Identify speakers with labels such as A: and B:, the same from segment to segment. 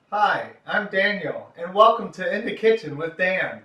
A: Hi, I'm Daniel, and welcome to In the Kitchen with Dan.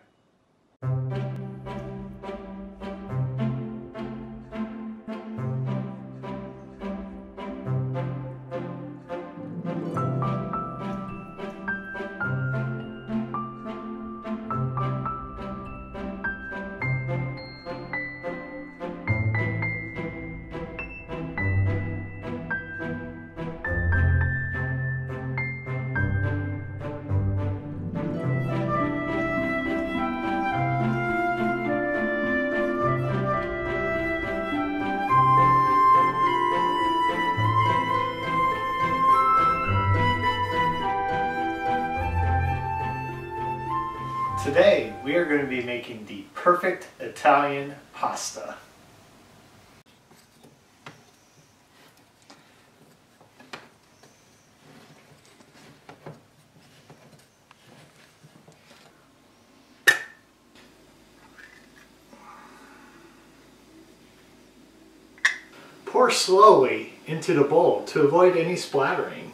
A: Today, we are going to be making the perfect Italian pasta. Pour slowly into the bowl to avoid any splattering.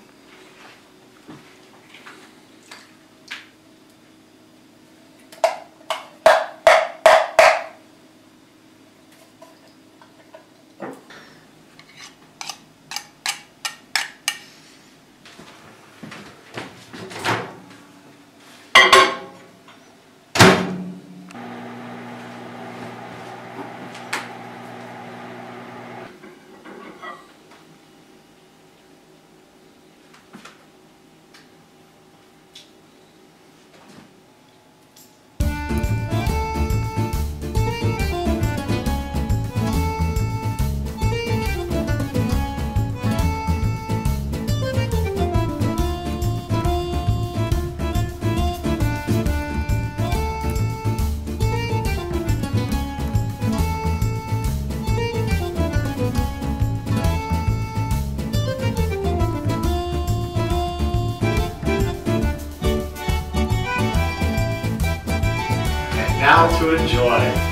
A: Now to enjoy.